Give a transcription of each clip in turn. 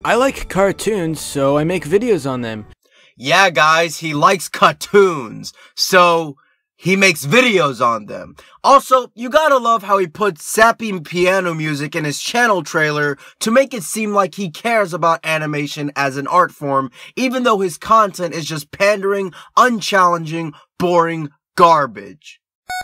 I like cartoons, so I make videos on them. Yeah, guys, he likes cartoons, so he makes videos on them. Also, you gotta love how he puts sappy piano music in his channel trailer to make it seem like he cares about animation as an art form, even though his content is just pandering, unchallenging, boring garbage.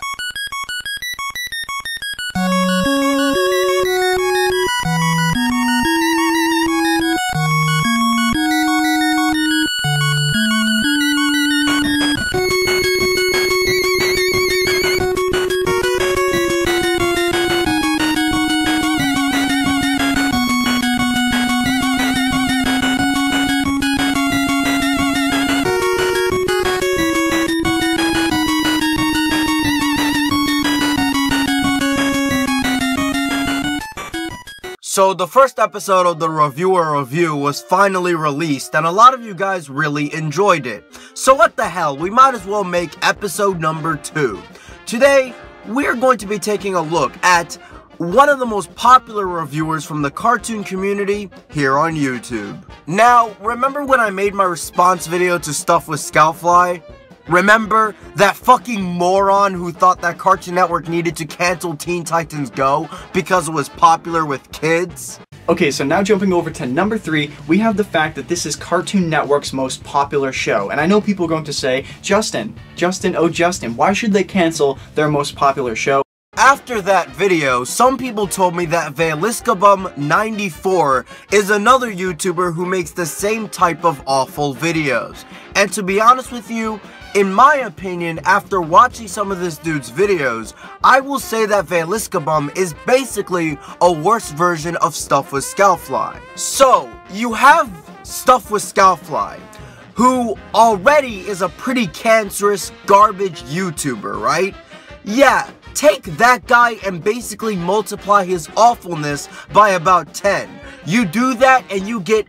So the first episode of the Reviewer Review was finally released, and a lot of you guys really enjoyed it. So what the hell, we might as well make episode number 2. Today, we're going to be taking a look at one of the most popular reviewers from the cartoon community here on YouTube. Now, remember when I made my response video to Stuff with Scoutfly? Remember that fucking moron who thought that Cartoon Network needed to cancel Teen Titans Go because it was popular with kids? Okay, so now jumping over to number 3, we have the fact that this is Cartoon Network's most popular show. And I know people are going to say, Justin, why should they cancel their most popular show? After that video, some people told me that Vailskibum94 is another YouTuber who makes the same type of awful videos. And to be honest with you, in my opinion, after watching some of this dude's videos, I will say that Vailskibum is basically a worse version of Stuff with Scoutfly. So, you have Stuff with Scoutfly, who already is a pretty cancerous garbage YouTuber, right? Yeah, take that guy and basically multiply his awfulness by about 10. You do that and you get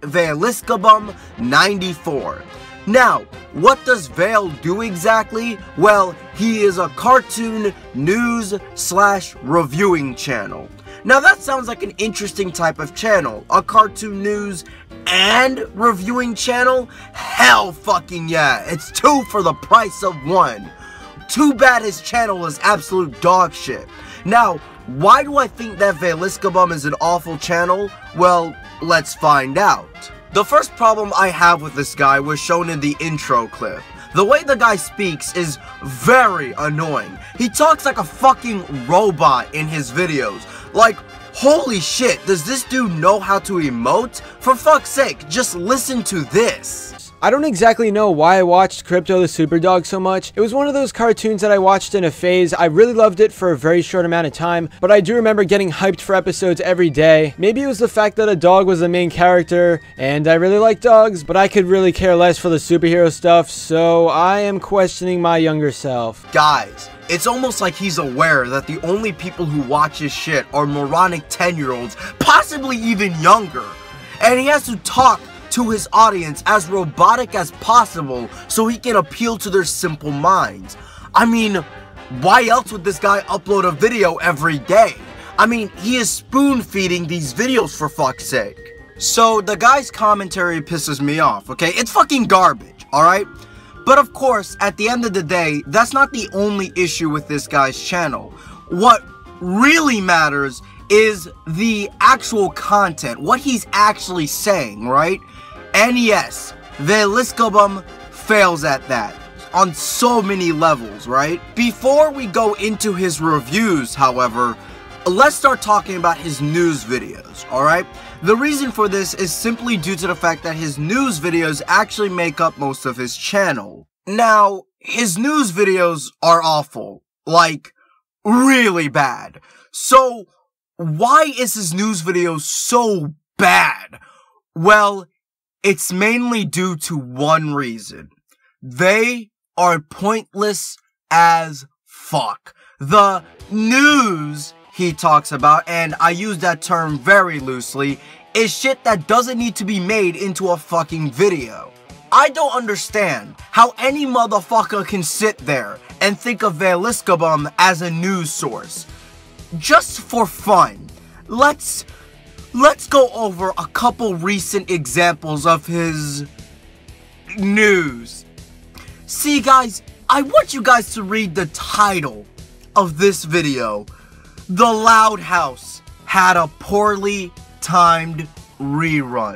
Vailskibum94. Now, what does Vail do exactly? Well, he is a cartoon news/reviewing channel. Now that sounds like an interesting type of channel. A cartoon news and reviewing channel? Hell fucking yeah, it's 2 for the price of 1. Too bad his channel is absolute dog shit. Now, why do I think that Vailskibum is an awful channel? Well, let's find out. The first problem I have with this guy was shown in the intro clip. The way the guy speaks is very annoying. He talks like a fucking robot in his videos. Like, holy shit, does this dude know how to emote? For fuck's sake, just listen to this. I don't exactly know why I watched Crypto the Superdog so much. It was one of those cartoons that I watched in a phase. I really loved it for a very short amount of time, but I do remember getting hyped for episodes every day. Maybe it was the fact that a dog was the main character, and I really like dogs, but I could really care less for the superhero stuff, so I am questioning my younger self. Guys, it's almost like he's aware that the only people who watch his shit are moronic 10-year-olds, possibly even younger, and he has to talk to his audience as robotic as possible so he can appeal to their simple minds. I mean, why else would this guy upload a video every day? I mean, he is spoon-feeding these videos for fuck's sake. So, the guy's commentary pisses me off, okay? It's fucking garbage, alright? But of course, at the end of the day, that's not the only issue with this guy's channel. What really matters is the actual content, what he's actually saying, right? And yes, Vailskibum fails at that on so many levels, right? Before we go into his reviews, however, let's start talking about his news videos, alright? The reason for this is simply due to the fact that his news videos actually make up most of his channel. Now, his news videos are awful. Like, really bad. So, why is his news video so bad? Well, it's mainly due to one reason. They are pointless as fuck. The news he talks about, and I use that term very loosely, is shit that doesn't need to be made into a fucking video. I don't understand how any motherfucker can sit there and think of Vailskibum as a news source. Just for fun, let's let's go over a couple recent examples of his news. See guys, I want you guys to read the title of this video. The Loud House had a poorly timed rerun.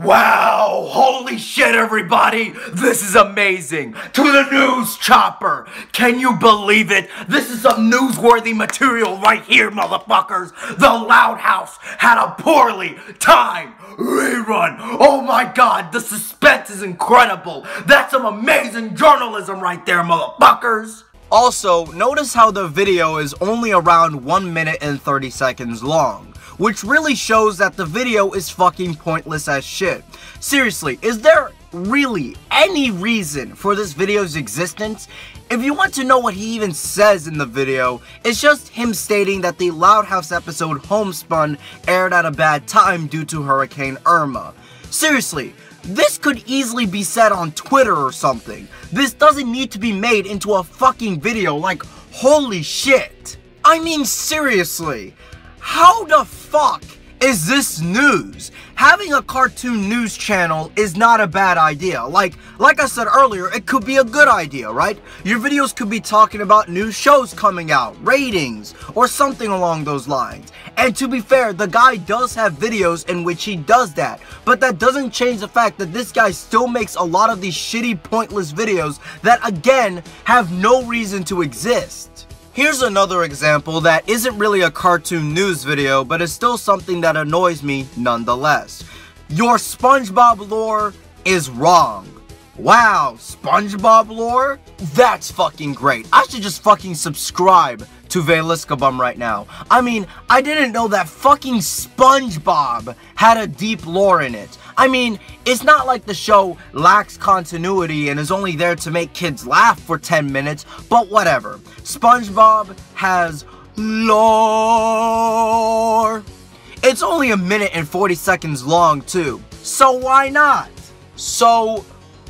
Wow, holy shit everybody, this is amazing. To the news chopper, can you believe it? This is some newsworthy material right here, motherfuckers. The Loud House had a poorly timed rerun. Oh my god, the suspense is incredible. That's some amazing journalism right there, motherfuckers. Also, notice how the video is only around 1 minute and 30 seconds long, which really shows that the video is fucking pointless as shit. Seriously, is there really any reason for this video's existence? If you want to know what he even says in the video, it's just him stating that the Loud House episode Homespun aired at a bad time due to Hurricane Irma. Seriously, this could easily be said on Twitter or something. This doesn't need to be made into a fucking video, like, holy shit. I mean, seriously, how the fuck is this news? Having a cartoon news channel is not a bad idea. Like I said earlier, it could be a good idea, right? Your videos could be talking about new shows coming out, ratings, or something along those lines. And to be fair, the guy does have videos in which he does that. But that doesn't change the fact that this guy still makes a lot of these shitty, pointless videos that, again, have no reason to exist. Here's another example that isn't really a cartoon news video, but is still something that annoys me nonetheless. Your Spongebob lore is wrong. Wow, Spongebob lore? That's fucking great. I should just fucking subscribe to Vailskibum right now. I mean, I didn't know that fucking Spongebob had a deep lore in it. I mean, it's not like the show lacks continuity and is only there to make kids laugh for 10 minutes, but whatever. Spongebob has lore. It's only 1 minute and 40 seconds long too, so why not? So,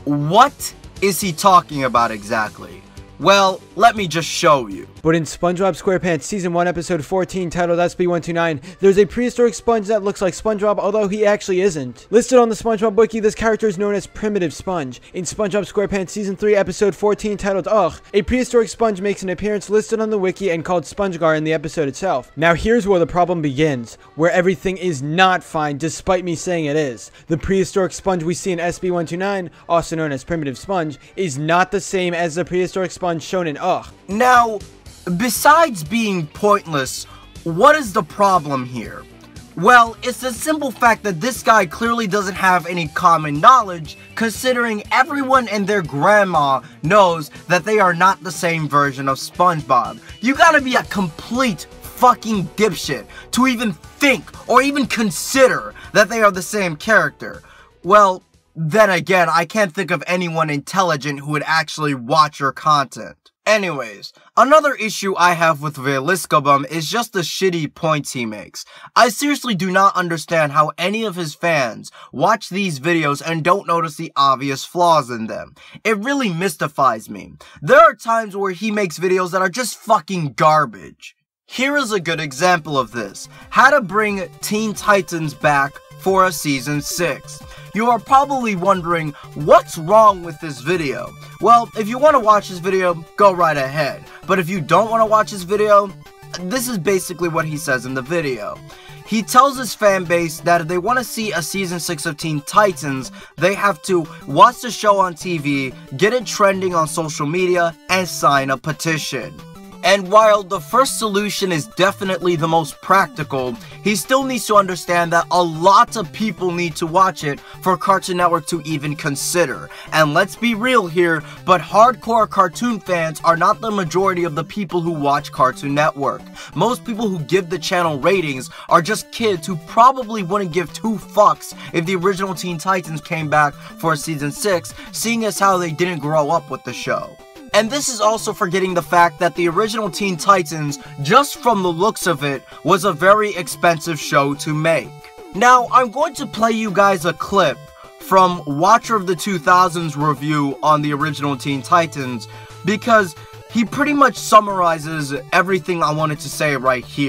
what is he talking about exactly? Well, let me just show you. But in SpongeBob SquarePants Season 1 Episode 14 titled SB129, there's a prehistoric sponge that looks like SpongeBob, although he actually isn't. Listed on the SpongeBob wiki, this character is known as Primitive Sponge. In SpongeBob SquarePants Season 3 Episode 14 titled Ugh, a prehistoric sponge makes an appearance listed on the wiki and called Spongegar in the episode itself. Now here's where the problem begins, where everything is not fine despite me saying it is. The prehistoric sponge we see in SB129, also known as Primitive Sponge, is not the same as the prehistoric sponge shown in Ugh. Now, besides being pointless, what is the problem here? Well, it's the simple fact that this guy clearly doesn't have any common knowledge, considering everyone and their grandma knows that they are not the same version of SpongeBob. You gotta be a complete fucking dipshit to even think or even consider that they are the same character. Well, then again, I can't think of anyone intelligent who would actually watch your content. Anyways, another issue I have with Vailskibum is just the shitty points he makes. I seriously do not understand how any of his fans watch these videos and don't notice the obvious flaws in them. It really mystifies me. There are times where he makes videos that are just fucking garbage. Here is a good example of this. How to bring Teen Titans back for a Season 6. You are probably wondering, what's wrong with this video? Well, if you want to watch this video, go right ahead. But if you don't want to watch this video, this is basically what he says in the video. He tells his fan base that if they want to see a Season 6 of Teen Titans, they have to watch the show on TV, get it trending on social media, and sign a petition. And while the first solution is definitely the most practical, he still needs to understand that a lot of people need to watch it for Cartoon Network to even consider. And let's be real here, but hardcore cartoon fans are not the majority of the people who watch Cartoon Network. Most people who give the channel ratings are just kids who probably wouldn't give 2 fucks if the original Teen Titans came back for a Season 6, seeing as how they didn't grow up with the show. And this is also forgetting the fact that the original Teen Titans, just from the looks of it, was a very expensive show to make. Now, I'm going to play you guys a clip from Watcher of the 2000's review on the original Teen Titans, because he pretty much summarizes everything I wanted to say right here.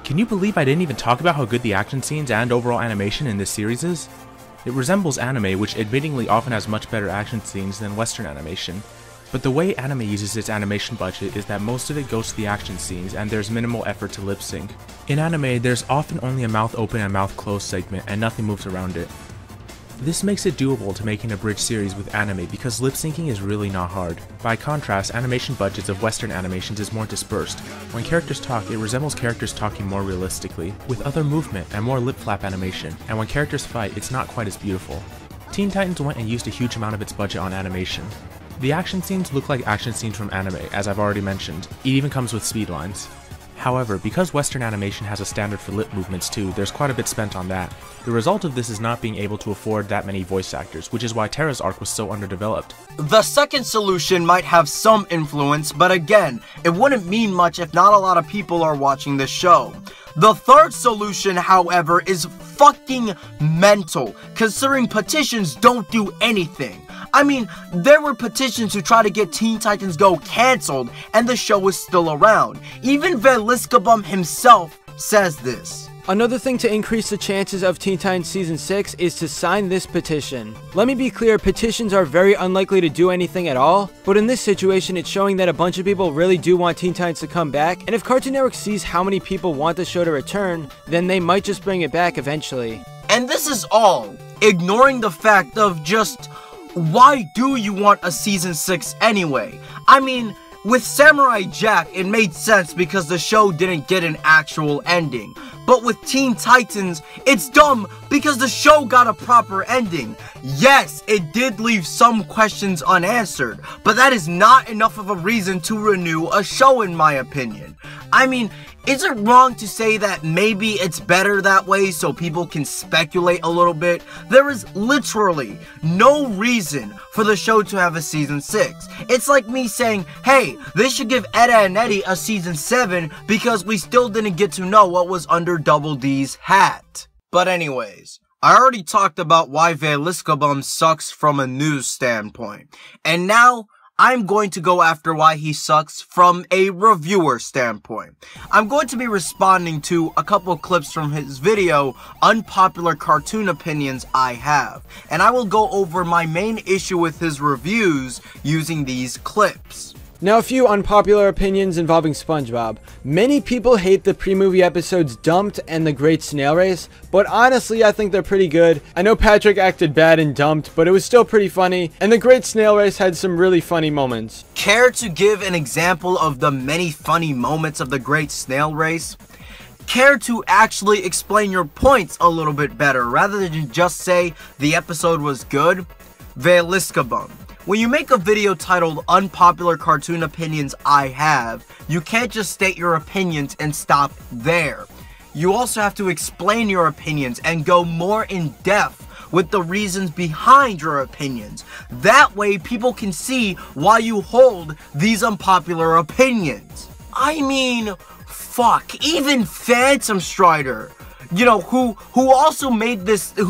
Can you believe I didn't even talk about how good the action scenes and overall animation in this series is? It resembles anime, which admittingly often has much better action scenes than Western animation. But the way anime uses its animation budget is that most of it goes to the action scenes and there's minimal effort to lip sync. In anime, there's often only a mouth open and mouth closed segment and nothing moves around it. This makes it doable to make an abridged series with anime because lip syncing is really not hard. By contrast, animation budgets of Western animations is more dispersed. When characters talk, it resembles characters talking more realistically, with other movement and more lip flap animation, and when characters fight, it's not quite as beautiful. Teen Titans went and used a huge amount of its budget on animation. The action scenes look like action scenes from anime, as I've already mentioned. It even comes with speed lines. However, because Western animation has a standard for lip movements too, there's quite a bit spent on that. The result of this is not being able to afford that many voice actors, which is why Terra's arc was so underdeveloped. The second solution might have some influence, but again, it wouldn't mean much if not a lot of people are watching the show. The third solution, however, is fucking mental, considering petitions don't do anything. I mean, there were petitions to try to get Teen Titans Go cancelled, and the show is still around. Even Vailskibum himself says this. Another thing to increase the chances of Teen Titans Season 6 is to sign this petition. Let me be clear, petitions are very unlikely to do anything at all, but in this situation it's showing that a bunch of people really do want Teen Titans to come back, and if Cartoon Network sees how many people want the show to return, then they might just bring it back eventually. And this is all, ignoring the fact of just, why do you want a Season 6 anyway? I mean, with Samurai Jack, it made sense because the show didn't get an actual ending. But with Teen Titans, it's dumb because the show got a proper ending. Yes, it did leave some questions unanswered, but that is not enough of a reason to renew a show in my opinion. I mean, is it wrong to say that maybe it's better that way so people can speculate a little bit? There is literally no reason for the show to have a Season 6. It's like me saying, hey, they should give Edda and Eddie a Season 7 because we still didn't get to know what was under Double D's hat. But anyways, I already talked about why Vailskibum sucks from a news standpoint. And now, I'm going to go after why he sucks from a reviewer standpoint. I'm going to be responding to a couple clips from his video, Unpopular Cartoon Opinions I Have, and I will go over my main issue with his reviews using these clips. Now, a few unpopular opinions involving Spongebob. Many people hate the pre-movie episodes Dumped and The Great Snail Race, but honestly I think they're pretty good. I know Patrick acted bad in Dumped, but it was still pretty funny, and The Great Snail Race had some really funny moments. Care to give an example of the many funny moments of The Great Snail Race? Care to actually explain your points a little bit better rather than just say the episode was good? Vailskibum. When you make a video titled Unpopular Cartoon Opinions I Have, you can't just state your opinions and stop there. You also have to explain your opinions and go more in depth with the reasons behind your opinions. That way people can see why you hold these unpopular opinions. I mean, fuck, even Phantom Strider, you know, who also made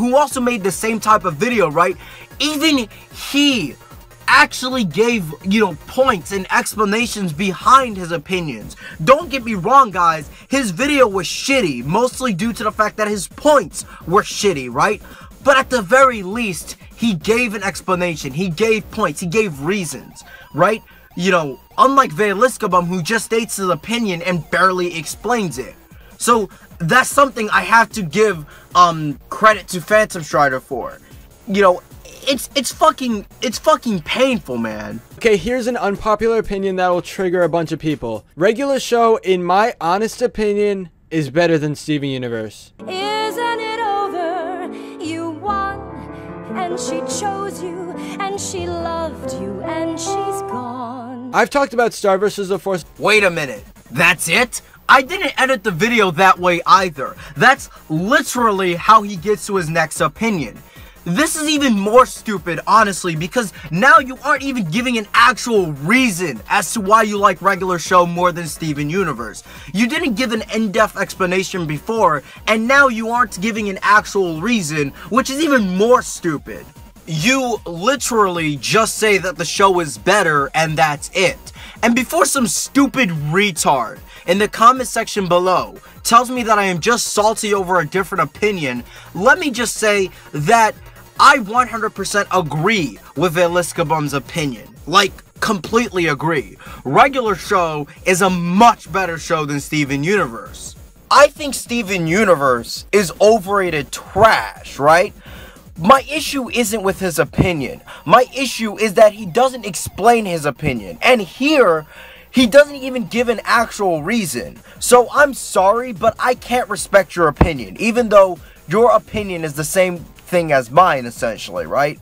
the same type of video, right? Even he actually gave, you know, points and explanations behind his opinions. Don't get me wrong, guys, his video was shitty, mostly due to the fact that his points were shitty, right? But at the very least, he gave an explanation, he gave points, he gave reasons, right? You know, unlike Vailskibum, who just states his opinion and barely explains it. So that's something I have to give credit to Phantom Strider for. You know, it's fucking painful, man. Okay, here's an unpopular opinion that will trigger a bunch of people. Regular Show, in my honest opinion, is better than Steven Universe. Isn't it over? You won, and she chose you, and she loved you, and she's gone. I've talked about Star vs. the Force. Wait a minute, that's it? I didn't edit the video that way either. That's literally how he gets to his next opinion. This is even more stupid, honestly, because now you aren't even giving an actual reason as to why you like Regular Show more than Steven Universe. You didn't give an in-depth explanation before, and now you aren't giving an actual reason, which is even more stupid. You literally just say that the show is better, and that's it. And before some stupid retard in the comment section below tells me that I am just salty over a different opinion, let me just say that I 100% agree with Vailskibum's opinion. Like, completely agree. Regular Show is a much better show than Steven Universe. I think Steven Universe is overrated trash, right? My issue isn't with his opinion. My issue is that he doesn't explain his opinion. And here, he doesn't even give an actual reason. So I'm sorry, but I can't respect your opinion, even though your opinion is the same thing as mine, essentially, right?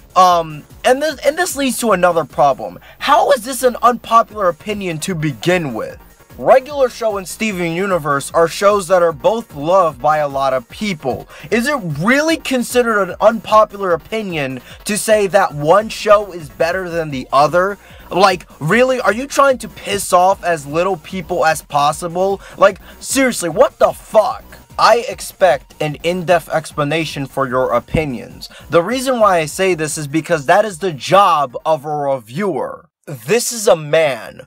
And this leads to another problem. How is this an unpopular opinion to begin with? Regular Show and Steven Universe are shows that are both loved by a lot of people. Is it really considered an unpopular opinion to say that one show is better than the other? Like, really? Are you trying to piss off as little people as possible? Like, seriously, what the fuck? I expect an in-depth explanation for your opinions. The reason why I say this is because that is the job of a reviewer. This is a man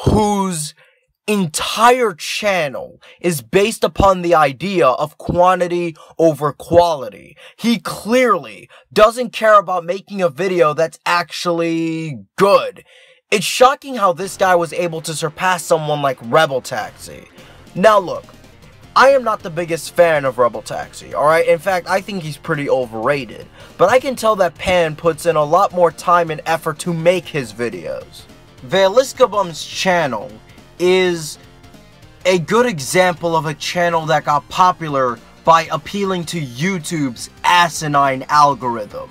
whose entire channel is based upon the idea of quantity over quality. He clearly doesn't care about making a video that's actually good. It's shocking how this guy was able to surpass someone like Rebel Taxi. Now look, I am not the biggest fan of Rebel Taxi, alright? In fact, I think he's pretty overrated. But I can tell that Pan puts in a lot more time and effort to make his videos. Vailskibum's channel is a good example of a channel that got popular by appealing to YouTube's asinine algorithm.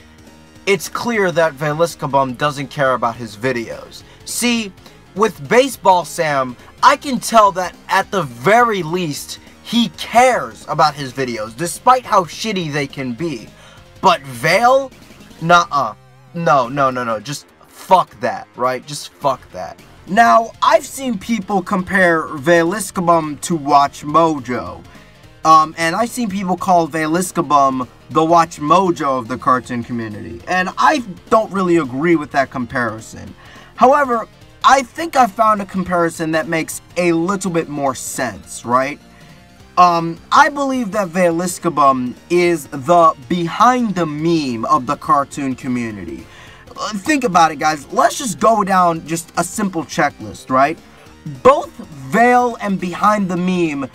It's clear that Vailskibum doesn't care about his videos. See, with Baseball Sam, I can tell that at the very least, he cares about his videos, despite how shitty they can be. But Vail? Nuh-uh. No. Just fuck that, right? Just fuck that. Now, I've seen people compare Vailskibum to Watch Mojo. And I've seen people call Vailskibum the Watch Mojo of the cartoon community. And I don't really agree with that comparison. However, I think I found a comparison that makes a little bit more sense, right? I believe that Vailskibum is the behind the meme of the cartoon community. Think about it, guys. Let's just go down just a simple checklist, right? Both Vail and Behind the Meme,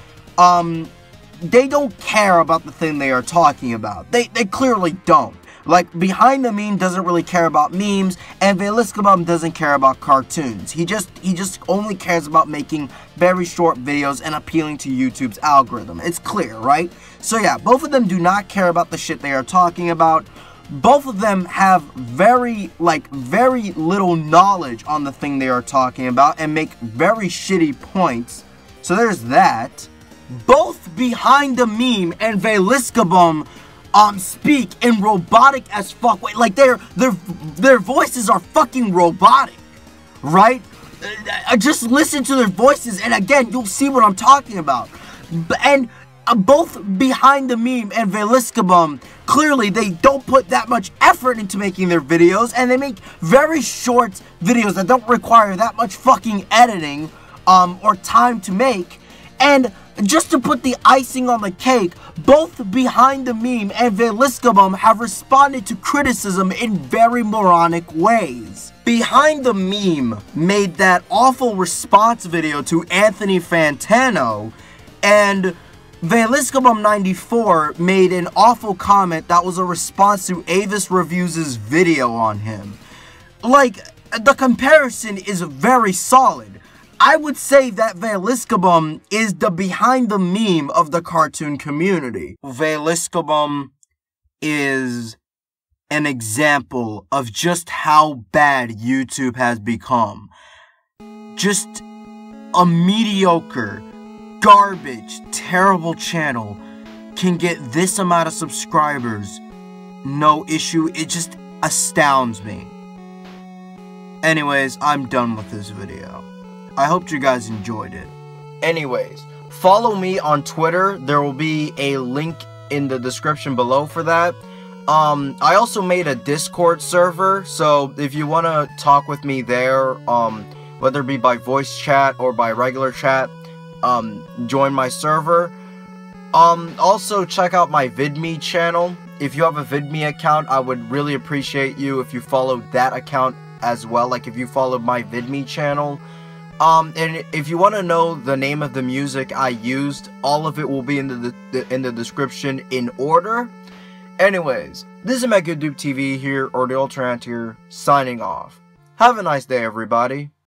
they don't care about the thing they are talking about. They clearly don't. Like, Behind the Meme doesn't really care about memes, and Vailskibum doesn't care about cartoons. He just only cares about making very short videos and appealing to YouTube's algorithm. It's clear, right? So yeah, both of them do not care about the shit they are talking about. Both of them have very little knowledge on the thing they are talking about and make very shitty points. So there's that. Both Behind the Meme and Vailskibum speak in robotic as fuck way. Like their voices are fucking robotic, right? Just listen to their voices and again you'll see what I'm talking about. And both Behind the Meme and Vailskibum, clearly they don't put that much effort into making their videos, and they make very short videos that don't require that much fucking editing or time to make. And just to put the icing on the cake, both Behind the Meme and Vailskibum have responded to criticism in very moronic ways. Behind the Meme made that awful response video to Anthony Fantano, and Vailskibum94 made an awful comment that was a response to Avis Reviews' video on him. Like, the comparison is very solid. I would say that Vailskibum is the Behind the Meme of the cartoon community. Vailskibum is an example of just how bad YouTube has become. Just a mediocre, garbage, terrible channel can get this amount of subscribers, no issue. It just astounds me. Anyways, I'm done with this video. I hope you guys enjoyed it. Anyways, follow me on Twitter. There will be a link in the description below for that. I also made a Discord server, so if you want to talk with me there, whether it be by voice chat or by regular chat, join my server. Also check out my VidMe channel. If you have a VidMe account, I would really appreciate you if you followed that account as well. Like if you followed my VidMe channel. And if you want to know the name of the music I used, all of it will be in the description in order. Anyways, this is MegaDoop TV here, or the Ultra Ant here, signing off. Have a nice day, everybody.